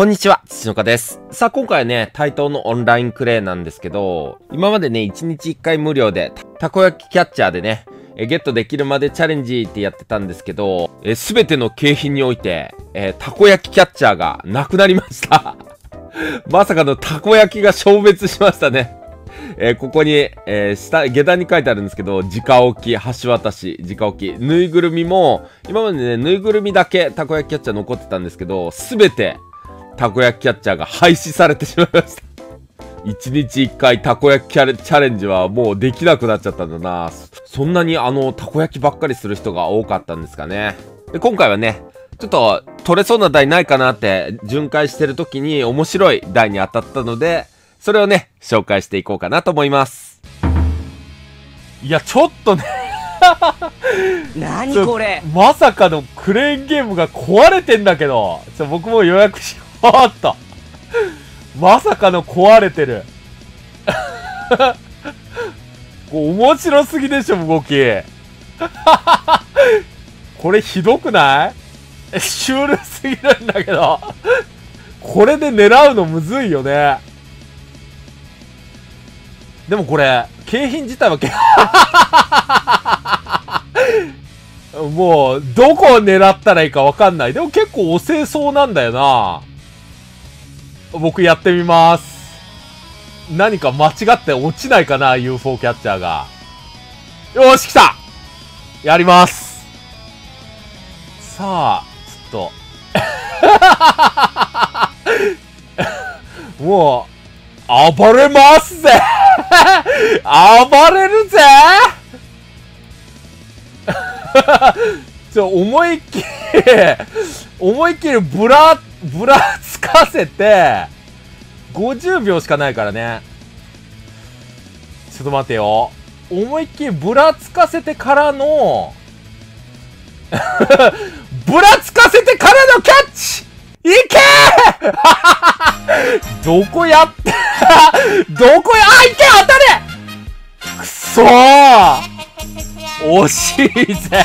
こんにちは、土のかです。さあ、今回はね、対等のオンラインクレイなんですけど、今までね、1日1回無料で、たこ焼きキャッチャーでね、ゲットできるまでチャレンジってやってたんですけど、すべての景品において、たこ焼きキャッチャーがなくなりました。まさかのたこ焼きが消滅しましたね。ここに、下段に書いてあるんですけど、直置き、橋渡し、直置き、ぬいぐるみも、今までね、ぬいぐるみだけたこ焼きキャッチャー残ってたんですけど、すべて、たこ焼きキャッチャーが廃止されてしまいました。1日1回たこ焼きチャレンジはもうできなくなっちゃったんだな。そんなにたこ焼きばっかりする人が多かったんですかね。で、今回はね、ちょっと取れそうな台ないかなって巡回してる時に面白い台に当たったので、それをね、紹介していこうかなと思います。いや、ちょっとね何これまさかのクレーンゲームが壊れてんだけど、僕も予約しようっと。まさかの壊れてる。面白すぎでしょ、動き。これひどくない？シュールすぎるんだけど。これで狙うのむずいよね。でもこれ、景品自体はもう、どこを狙ったらいいかわかんない。でも結構遅えそうなんだよな。僕やってみます。何か間違って落ちないかな、UFO キャッチャーが。よし、来た！やります。さあ、ちょっと。もう、暴れますぜ暴れるぜ思いっきりぶらつかせて、50秒しかないからね。ちょっと待てよ。思いっきりぶらつかせてからの、ぶらつかせてからのキャッチいけーどこやっていけ当たれくそー惜しいぜ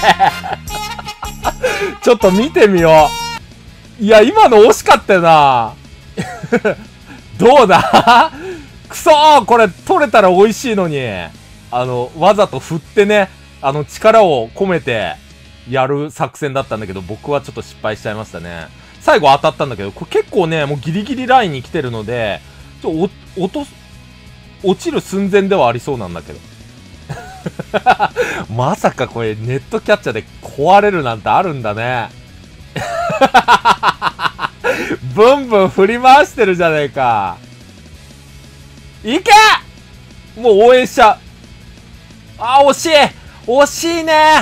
ちょっと見てみよう。いや、今の惜しかったよなどうだくそーこれ取れたら美味しいのに。わざと振ってね、力を込めてやる作戦だったんだけど、僕はちょっと失敗しちゃいましたね。最後当たったんだけど、これ結構ね、もうギリギリラインに来てるので、落ちる寸前ではありそうなんだけど。まさかこれネットキャッチャーで壊れるなんてあるんだね。ブンブン振り回してるじゃねえか。いけ！もう応援しちゃう。あ、惜しいね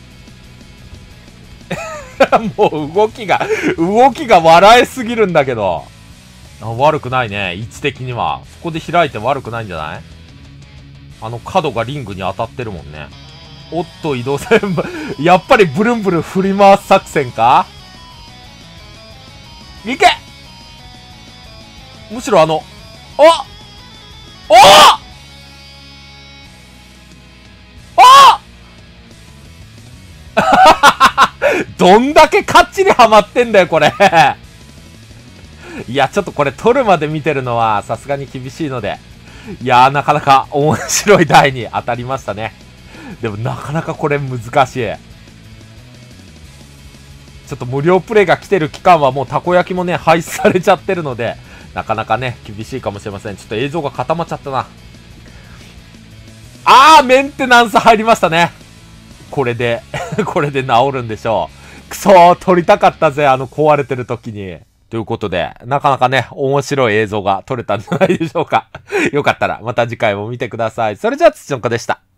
もう動きが笑えすぎるんだけど。悪くないね。位置的には。そこで開いて悪くないんじゃない？角がリングに当たってるもんね。おっと、移動線、やっぱりブルンブルン振り回す作戦か？いけ！むしろおどんだけかっちりハマってんだよ、これ。いや、ちょっとこれ取るまで見てるのはさすがに厳しいので。いやー、なかなか面白い台に当たりましたね。でもなかなかこれ難しい。ちょっと無料プレイが来てる期間はもうたこ焼きもね、廃止されちゃってるので、なかなかね、厳しいかもしれません。ちょっと映像が固まっちゃったな。メンテナンス入りましたね。これで治るんでしょう。くそー、撮りたかったぜ、壊れてる時に。ということで、なかなかね、面白い映像が撮れたんじゃないでしょうか。よかったら、また次回も見てください。それじゃあ、土の子でした。